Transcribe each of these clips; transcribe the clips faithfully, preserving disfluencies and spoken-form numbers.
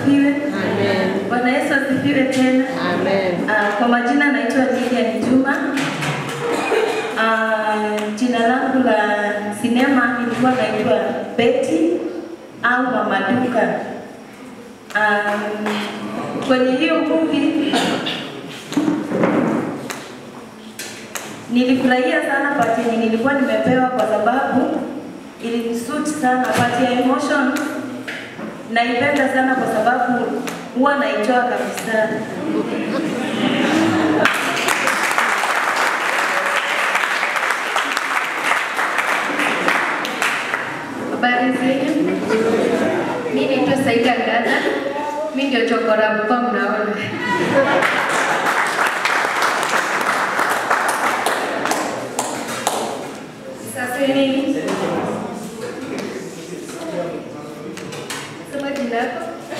asifiwe. Amen. Bwana Yesu asifiwe tena. Amen. Uh, kwa majina naitwa Nande Juma. Uh, jina langu la sinema ilikuwa naitwa Betty au Mama Duka. Um, kwenye hiyo movie nilifurahia sana pati yenye nilikuwa nimepewa kwa sababu ilinisuit sana pati ya emotion. Naipenda sana kwa sababu huwa naitoa kabisa. Habari zenu? Mimi naitwa Seeglobe. Mimi ndio chokora mko mnaona. Sasa ni Sema jina lako?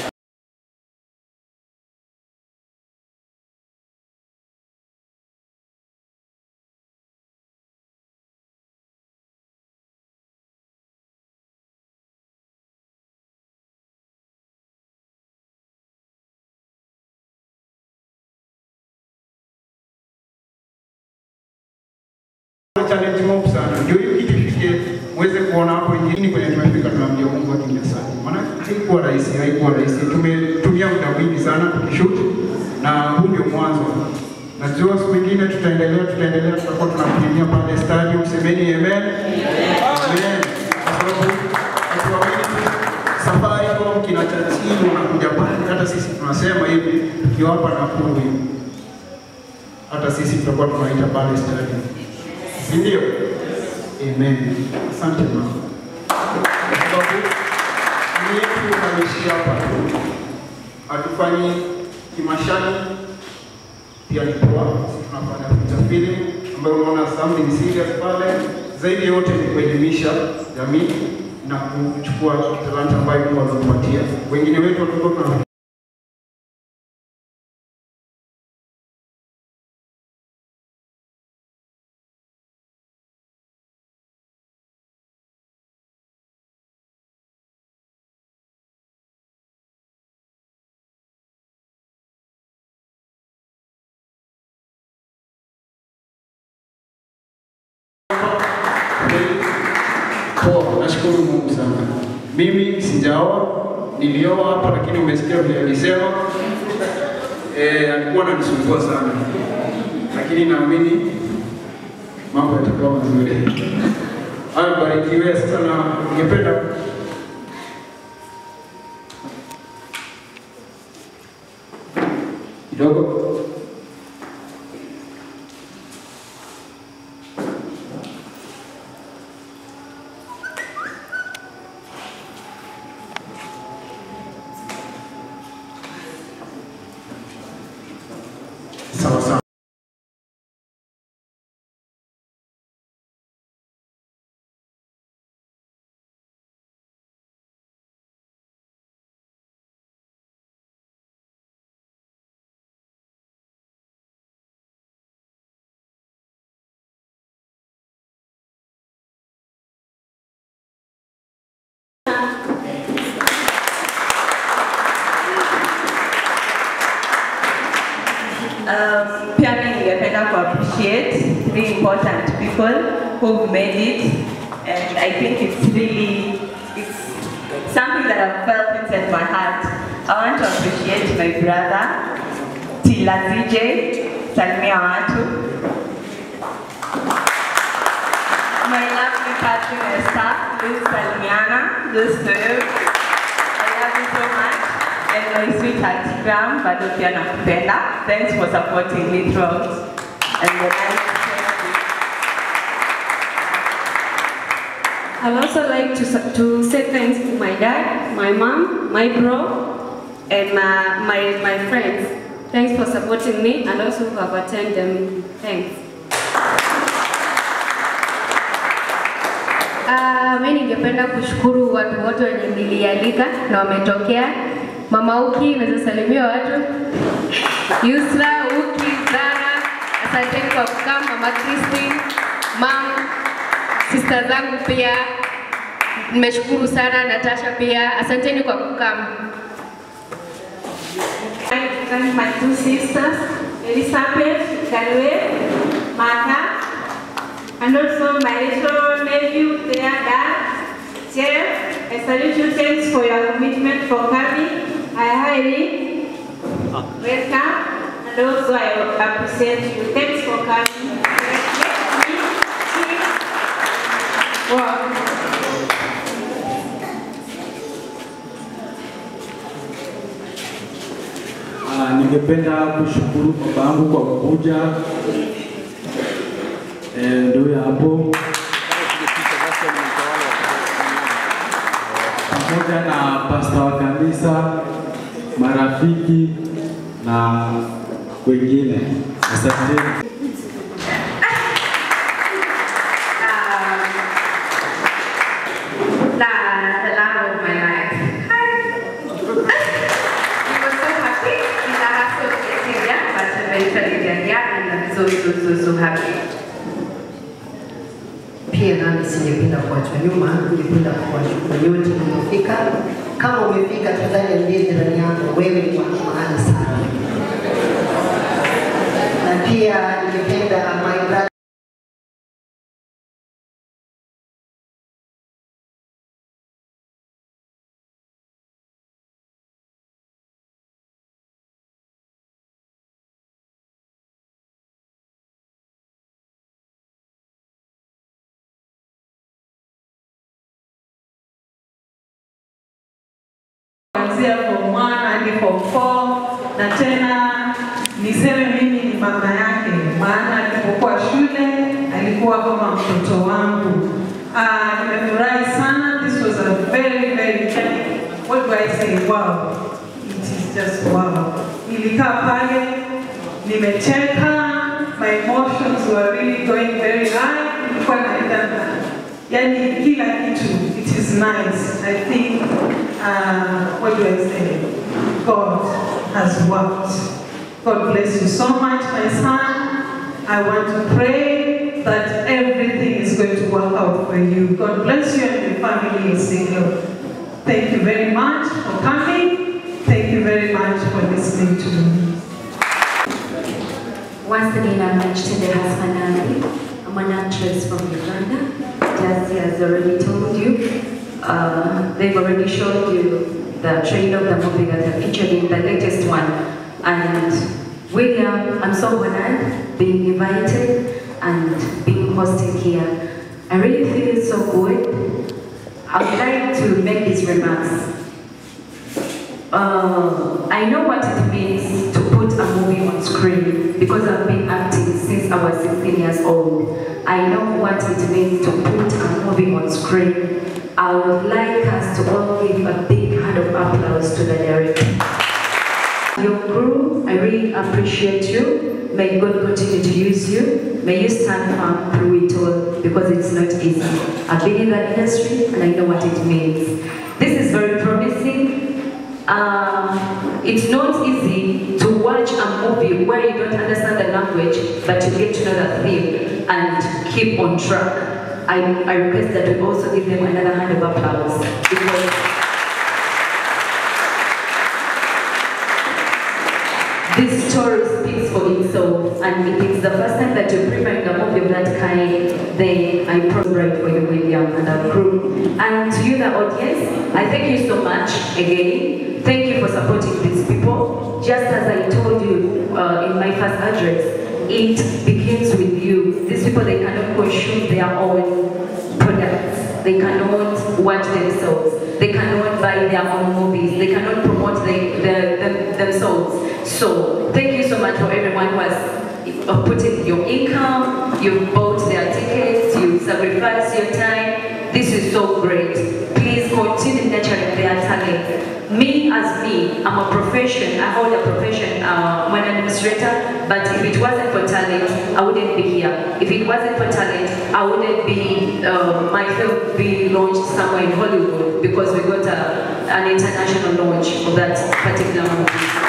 Challenge mob sana. Ndio hiyo kitu kifike muweze kuona hapo ingine kwenye tumefika tunamjia Mungu akimbia sana. Maana haikuwa rahisi, haikuwa rahisi. Tumetumia muda mwingi sana tukishoot na huu ndio mwanzo. Najua siku nyingine tutaendelea tutaendelea tutakuwa tunapimia pale stadium. Semeni amen. Amen. Kwa sababu tuamini safari kwa kina tatizo unakuja pale hata sisi tunasema hivi tukiwapa na kundi. Hata sisi tutakuwa tunaita pale stadium. Ndio. Amen. Asante mama. Sababu ni yetu tunaishi hapa. Hatufanyi kimashani. Pia ni kwa tunafanya utafiti ambayo unaona something serious pale. Zaidi yote ni kuelimisha jamii na kuchukua talanta ambayo Mungu ametupatia. Wengine wetu walikuwa tuna Poa, nashukuru Mungu sana. Mimi sijaoa, nilioa hapa lakini umesikia vile alisema. Eh, alikuwa ananisumbua sana. Lakini naamini mambo yatakuwa mazuri. Haya, barikiwe sasa na ningependa kidogo sawa sawa. Um, pia mimi ningependa ku appreciate the important people who made it, and I think it's really it's something that I've felt inside my heart. I want to appreciate my brother Tila Z J, salimia watu. My lovely cousin Esther, Liz Salmiana, Liz Sue. I love you so much. And my sweetheart Gram, bado pia nakupenda. Thanks for supporting me throughout. And the night. I'd also like to, to say thanks to my dad, my mom, my bro, and my, my, my friends. Thanks for supporting me and also who have attended them. Thanks. Uh, mimi ningependa kushukuru watu wote wenye nilialika na wametokea. Mama Uki, naweza salimia watu. Yusra, Uki, Zara, asanteni kwa kukaa. Mama Christine, Mam, sister zangu pia. Nimeshukuru sana. Natasha pia, asanteni kwa kukaa. I thank my two sisters, Elizabeth, Galway, Martha, and also my little nephew, their dad, Jeff. I salute you. Thanks for your commitment for coming. I highly welcome, and also I appreciate you. Thanks for coming. Wow. Uh, ningependa kushukuru babangu kwa kuja. Eh, ndio hapo. Pamoja na pastor wa kanisa, marafiki na wengine. Asante. So, so, so, so happy. Pia nami singependa kuachwa nyuma, ningependa kuwashukuru yote mliofika. Kama umefika, tafadhali ndiye jirani yako, wewe ni wa maana sana. Na pia ningependa my brother kuanzia form one hadi form four, na tena niseme mimi ni mama yake, maana alipokuwa shule alikuwa kama mtoto wangu. Ah, nimefurahi sana. This was a very very what do I say, wow, it is just wow. Nilikaa pale, nimecheka, my emotions were really going very high. Nilikuwa naenda yani kila kitu. It is nice. I think uh, what do I say? God has worked. God bless you so much, my son. I want to pray that everything is going to work out for you. God bless you and your family in Seeglobe. Thank you very much for coming. Thank you very much for listening to me. Once again, I'm Nakitende Nande. I'm an actress from Uganda. Just has already told you, uh, they've already showed you the trailer of the movie that I featured in the latest one. And William, I'm so honored being invited and being hosted here. I really feel so good. I would like to make these remarks. Uh, I know what it means to put a movie on screen because I've been acting since I was sixteen years old. I know what it means to put a movie on screen. I would like us to all give a big hand of applause to the director. Your crew, I really appreciate you. May God continue to use you. May you stand firm through it all because it's not easy. I've been in the industry and I know what it means. This is very promising. Uh, it's not easy to watch a movie where you don't understand the language, but you get to know the theme and keep on track. I, I request that we also give them another hand of applause because this story speaks for itself, and if it's the first time that you're preparing a movie of that kind, then I pray for you, William, and our crew. And to you, the audience, I thank you so much again. Thank you for supporting these people. Just as I told you uh, in my first address, it begins with you. These people, they cannot consume their own products. They cannot watch themselves. They cannot buy their own movies. They cannot promote they, the, the, themselves. So thank you so much for everyone who has put in your income, you bought their tickets, you sacrificed your time. This is so great. Please continue nurturing their talent. Me as me, I'm a profession, I hold a profession, uh, I'm an administrator, but if it wasn't for talent, I wouldn't be here. If it wasn't for talent, I wouldn't be, uh, my film be launched somewhere in Hollywood because we got a, an international launch of that particular movie.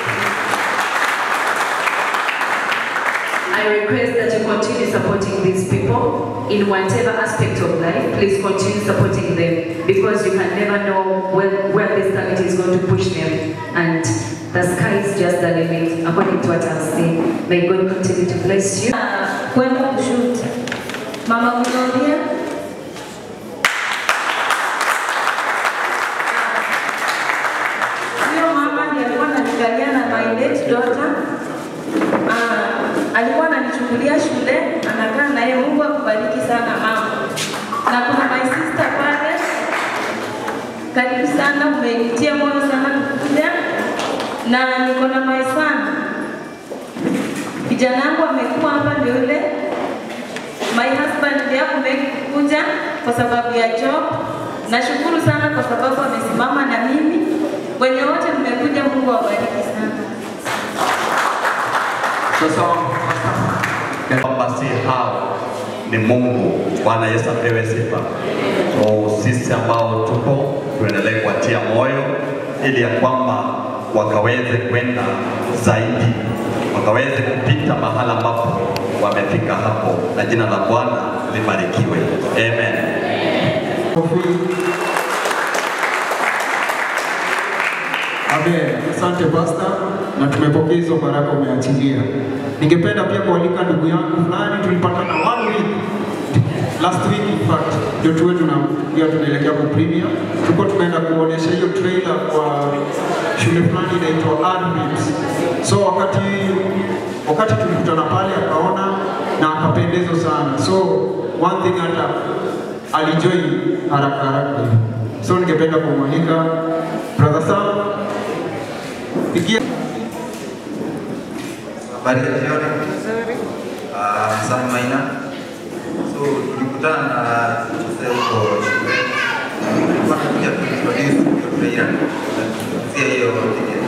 I request that you continue supporting these people in whatever aspect of life. Please continue supporting them because you can never know where, where this talent is going to push them. And the sky is just the limit according to what I've seen. May God continue to bless you. Kwenda kushoot. Mama Gloria. Huyo mama ndiye alikuwa ananiangalia na my late daughter. Ah, alikuwa ananichukulia shule, anakaa naye. Mungu akubariki sana mama. Na kuna my sister pale. Karibu sana, umenitia moyo sana kukuja. Na niko na my son. Kijana wangu amekuwa hapa ndio yule. My husband ndiye amekuja kwa sababu ya job. Nashukuru sana kwa sababu amesimama na mimi. Wenye wote mmekuja, Mungu awabariki sana. Sasa kwamba si hao ni Mungu. Bwana Yesu apewe sifa. So sisi ambao tuko tuendelee kuatia moyo ili ya kwamba wakaweze kwenda zaidi, wakaweze kupita mahala ambapo wamefika hapo, na jina la Bwana libarikiwe. Amen. Amen. Asante Pastor, na tumepokea hizo baraka umeachilia. Ningependa pia kualika ndugu yangu fulani, tulipatana one week last week in fact, ndio tuwe tunakuja tunaelekea kwa premiere. Tuko tumeenda kuonesha hiyo trailer kwa shule fulani inaitwa Admit. So wakati wakati tulikutana pale akaona na akapendezwa sana. So one thing hata alijoin haraka haraka. So ningependa kumwalika brother Sam. Pigia habari ya jioni. Ah, Sam Maina. So tulikutana na sasa huko shule. Tulikuwa tunakuja kuintroduce hiyo trailer. Sio hiyo